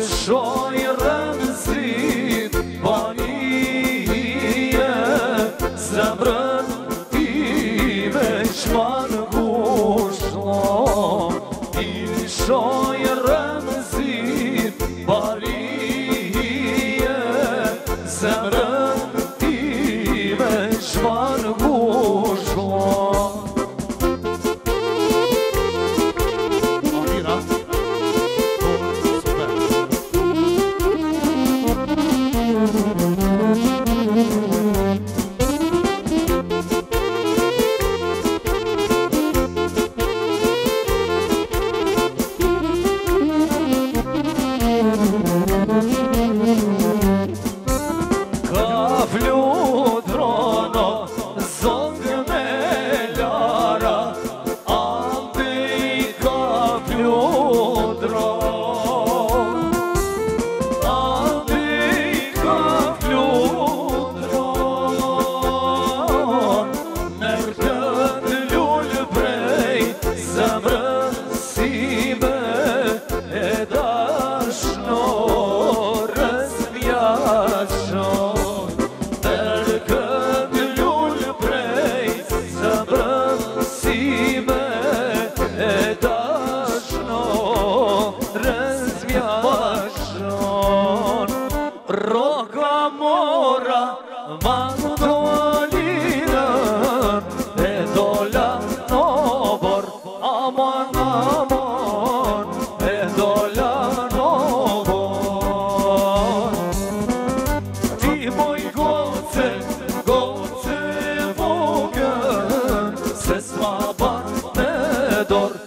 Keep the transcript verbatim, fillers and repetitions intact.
shoj rëndësit banije, zemrën time qman gushlo. I shoj rëndësit banije, zemrën time qman gushlo. Roka mora ma dolinën, e dola në bor, aman aman, e dola në bor. Ti moj goce, goce vogën, se s'ma ban me dor.